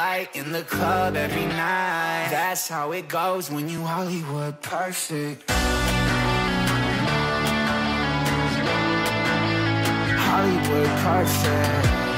light in the club every night. That's how it goes when you Hollywood perfect. Hollywood perfect.